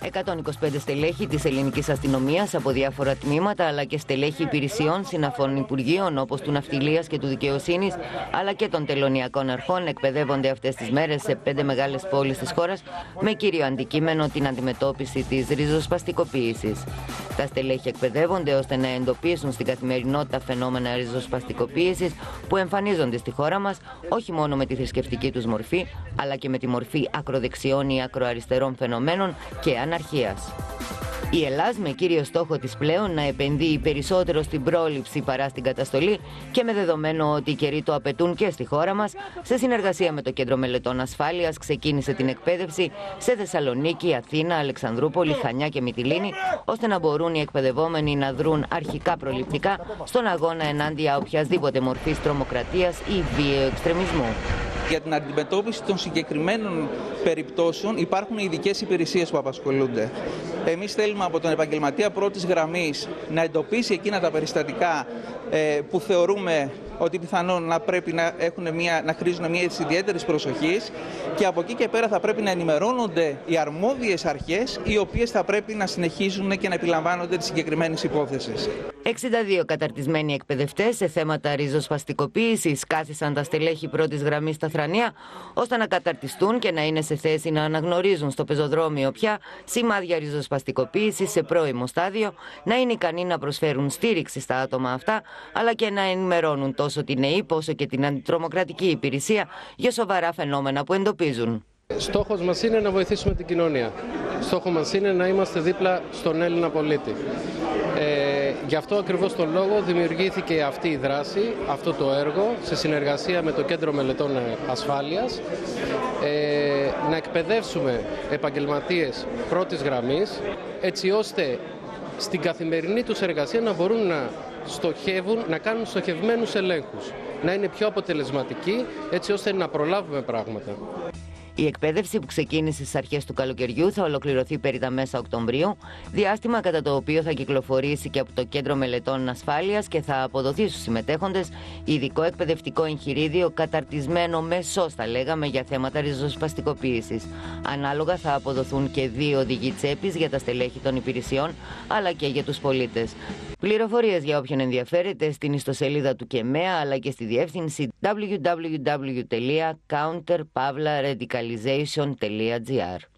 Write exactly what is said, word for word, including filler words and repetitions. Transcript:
εκατόν είκοσι πέντε στελέχη της ελληνικής αστυνομίας από διάφορα τμήματα, αλλά και στελέχη υπηρεσιών συναφών υπουργείων όπως του Ναυτιλίας και του Δικαιοσύνης, αλλά και των τελωνειακών αρχών εκπαιδεύονται αυτές τις μέρες σε πέντε μεγάλες πόλεις της χώρας, με κύριο αντικείμενο την αντιμετώπιση της ριζοσπαστικοποίησης. Τα στελέχη εκπαιδεύονται ώστε να εντοπίσουν στην καθημερινότητα φαινόμενα ριζοσπαστικοποίησης που εμφανίζονται στη χώρα μας, όχι μόνο με τη θρησκευτική τους μορφή, αλλά και με τη μορφή ακροδεξιών ή ακροαριστερών φαινομένων και αναρχίας. Η Ελλάδα με κύριο στόχο της πλέον να επενδύει περισσότερο στην πρόληψη παρά στην καταστολή και με δεδομένο ότι οι καιροί το απαιτούν και στη χώρα μας, σε συνεργασία με το Κέντρο Μελετών Ασφάλειας ξεκίνησε την εκπαίδευση σε Θεσσαλονίκη, Αθήνα, Αλεξανδρούπολη, Χανιά και Μυτιλήνη, ώστε να μπορούν οι εκπαιδευόμενοι να δρουν αρχικά προληπτικά στον αγώνα ενάντια οποιασδήποτε μορφής τρομοκρατίας ή βίαιου εξτρεμισμού. Για την αντιμετώπιση των συγκεκριμένων περιπτώσεων υπάρχουν ειδικές υπηρεσίες που απασχολούνται. Εμείς θέλουμε από τον επαγγελματία πρώτης γραμμής να εντοπίσει εκείνα τα περιστατικά ε, που θεωρούμε ότι πιθανόν να πρέπει να, έχουν μια, να χρήζουν μια ιδιαίτερης προσοχής, και από εκεί και πέρα θα πρέπει να ενημερώνονται οι αρμόδιες αρχές, οι οποίες θα πρέπει να συνεχίζουν και να επιλαμβάνονται τις συγκεκριμένες υπόθεσεις. εξήντα δύο καταρτισμένοι εκπαιδευτές σε θέματα ριζοσπαστικοποίησης κάθισαν τα στελέχη πρώτης γραμμής στα Θρανία, ώστε να καταρτιστούν και να είναι σε θέση να αναγνωρίζουν στο πεζοδρόμιο πια σημάδια ριζοσπαστικοποίησης σε πρώιμο στάδιο, να είναι ικανοί να προσφέρουν στήριξη στα άτομα αυτά, αλλά και να ενημερώνουν τόσο την ΕΕΠ όσο και την αντιτρομοκρατική υπηρεσία για σοβαρά φαινόμενα που εντοπίζουν. Στόχος μας είναι να βοηθήσουμε την κοινωνία. Στόχος μας είναι να είμαστε δίπλα στον Έλληνα πολίτη. Ε, γι' αυτό ακριβώς τον λόγο δημιουργήθηκε αυτή η δράση, αυτό το έργο, σε συνεργασία με το Κέντρο Μελετών Ασφάλειας, ε, να εκπαιδεύσουμε επαγγελματίες πρώτης γραμμής, έτσι ώστε στην καθημερινή τους εργασία να μπορούν να στοχεύουν, να κάνουν στοχευμένους ελέγχους, να είναι πιο αποτελεσματικοί, έτσι ώστε να προλάβουμε πράγματα. Η εκπαίδευση που ξεκίνησε στις αρχές του καλοκαιριού θα ολοκληρωθεί περί τα μέσα Οκτωβρίου, διάστημα κατά το οποίο θα κυκλοφορήσει και από το Κέντρο Μελετών Ασφάλειας και θα αποδοθεί στους συμμετέχοντες ειδικό εκπαιδευτικό εγχειρίδιο καταρτισμένο με σως, θα λέγαμε, για θέματα ριζοσπαστικοποίησης. Ανάλογα θα αποδοθούν και δύο οδηγοί τσέπης για τα στελέχη των υπηρεσιών, αλλά και για τους πολίτες. Πληροφορίες για όποιον ενδιαφέρεται στην ιστοσελίδα του ΚΕΜΕΑ, αλλά και στη διεύθυνση double-u double-u double-u τελεία counter pavla radicalization τελεία gr.